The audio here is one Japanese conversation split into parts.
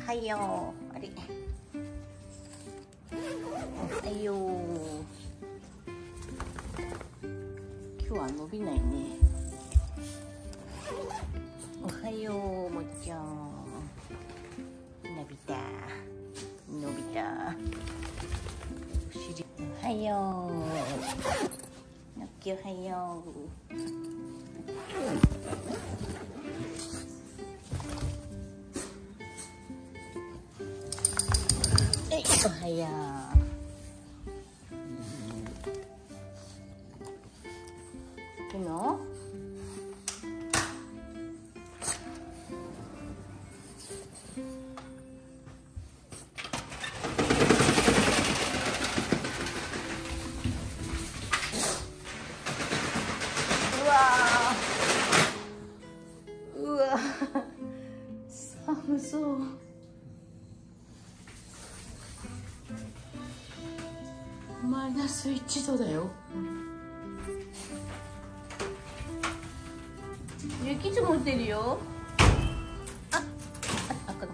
はよう。あれ。おはよう。今日は伸びないね。おはよう、もっちゃん。伸びた。伸びた。お尻。おはよう。のっけおはよう。おはよう。いいの？うわ寒そう。マイナス1度だよ。雪積もってるよ。あ、開かなかった。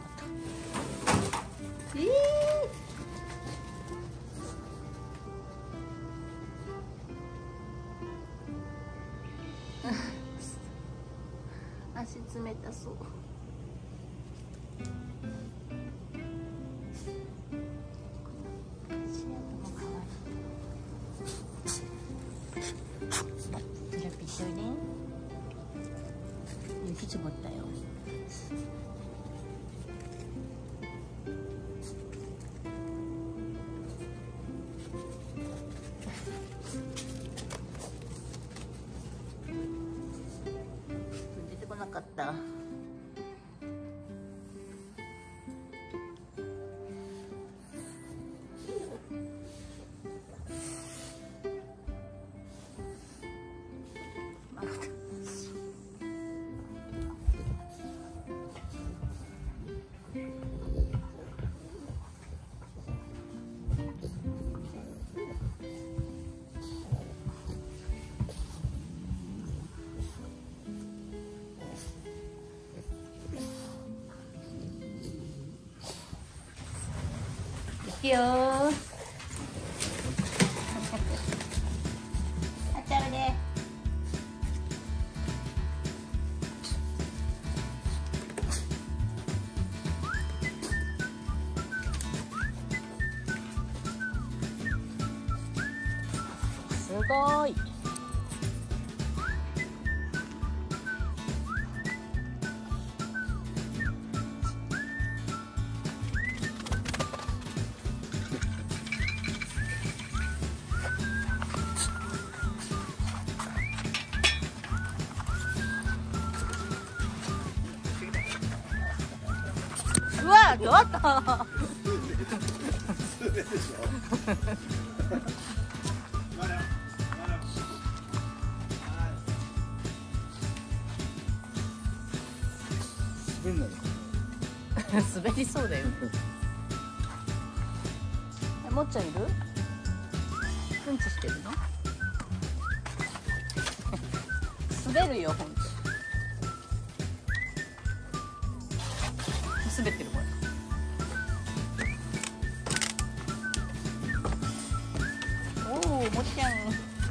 足冷たそう。雪積もったよ。出てこなかった。いくよー。あちゃうね。すごい。うわ、ちょっと。滑りそうだよ。もっちゃんいる？うんちしてるの？滑るよ、ほんと。滑ってるこれ。おお、もっちゃん。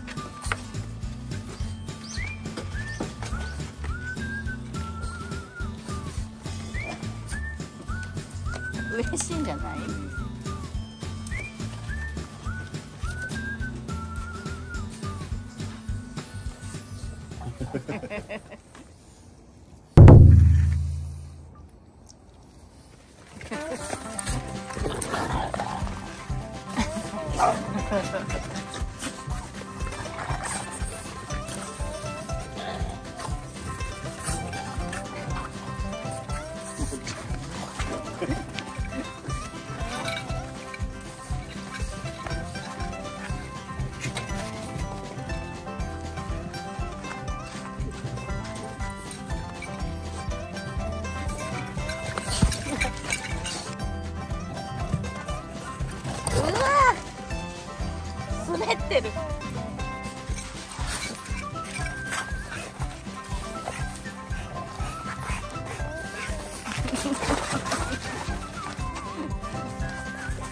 嬉しいんじゃない？滑ってる。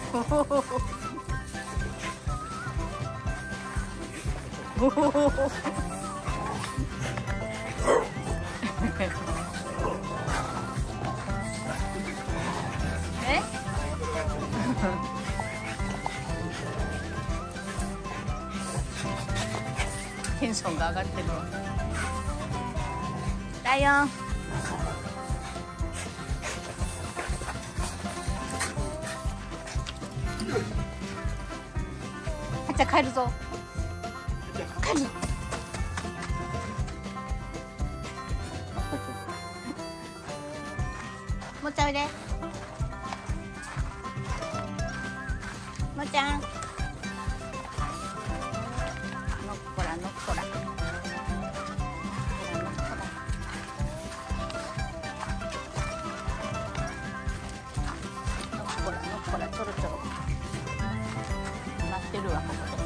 えテンションが上がってるわ。ライオン。あっちゃん帰るぞ。帰るぞ。もっちゃんおいで。もっちゃん。のっこらのっこら。ほらちょろちょろ待ってるわここで。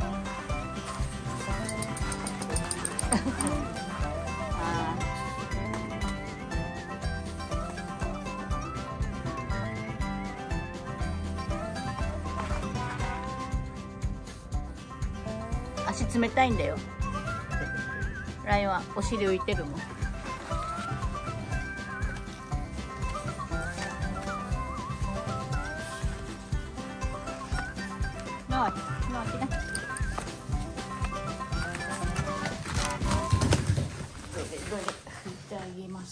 足冷たいんだよ。ライオンはお尻浮いてるもん。No, no, aquí no. どれ拭いてあげます。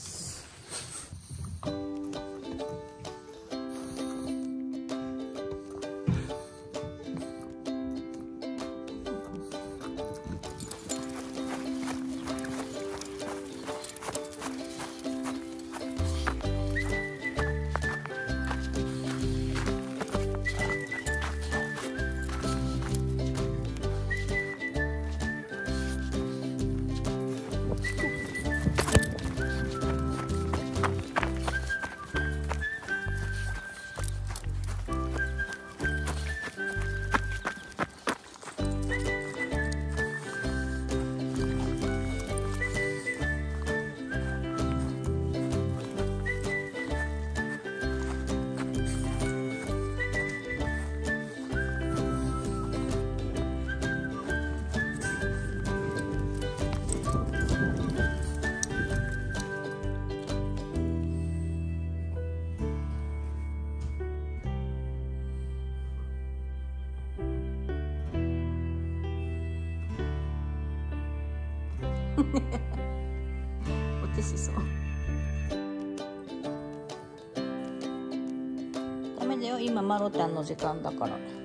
お手しそう。ダメだよ、今マロタンの時間だから。